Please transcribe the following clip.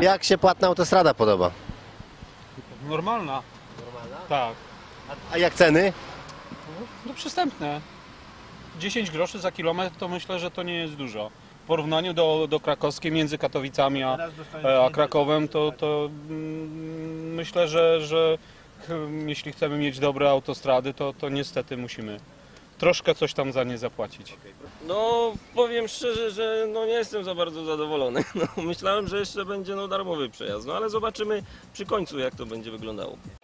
Jak się płatna autostrada podoba? Normalna. Tak. A jak ceny? No przystępne. 10 groszy za kilometr to myślę, że to nie jest dużo. W porównaniu do krakowskiej między Katowicami a Krakowem to myślę, że jeśli chcemy mieć dobre autostrady, to niestety musimy troszkę coś tam za nie zapłacić. No powiem szczerze, że no nie jestem za bardzo zadowolony. No, myślałem, że jeszcze będzie darmowy przejazd, no ale zobaczymy przy końcu, jak to będzie wyglądało.